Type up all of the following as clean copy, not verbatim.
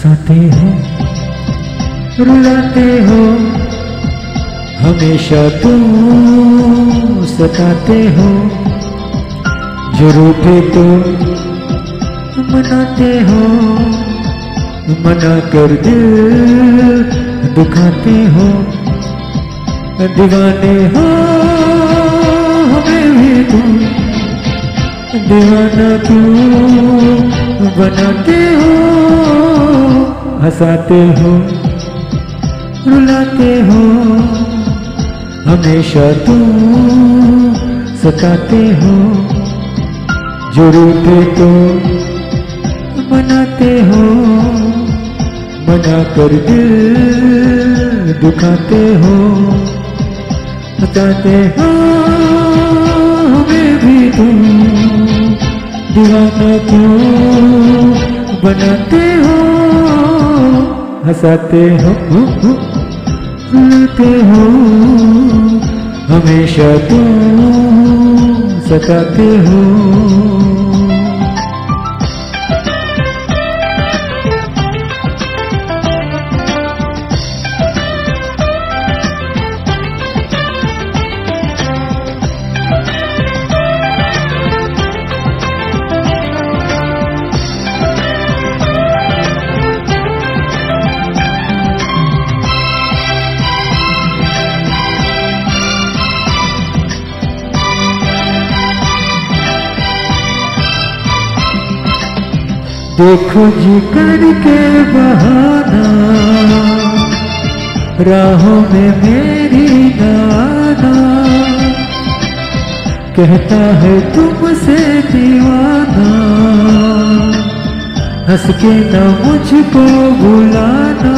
हंसाते हो रुलाते हो, हमेशा तुम सताते हो, जो रूठे तो मनाते हो, मना कर दिल दुखाते हो, दीवाने हो हमें भी तुम दीवाना क्यों बनाते हो, हंसाते हो रुलाते हो, हमेशा तुम सताते हो, जो रूठे तो मनाते हो, मना कर दिल दुखाते हो, बताते हो हमें भी तुम दीवाना क्यों बनाते हो, हंसाते हो रुलाते हो, हमेशा तुम सताते हो। देखो जी करके बहाना, राहों में मेरी नाना, कहता है तुमसे दीवाना, हंस के न मुझको बुलाना,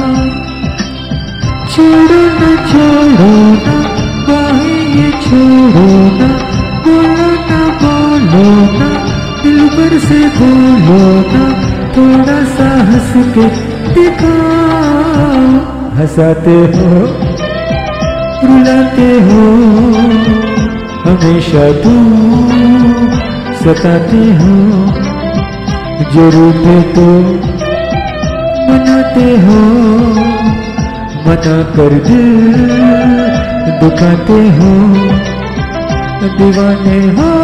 छोड़ो ना बाहें ये छोड़ो ना, बोलो ना दिल भर से बोलो ना, थोड़ा सा हंस के दिखाओ, हंसाते हो रुलाते हो, हमेशा तुम सताते हो, जो रूठे तो मनाते हो, मना कर दिल दुखाते हो, दीवाने हो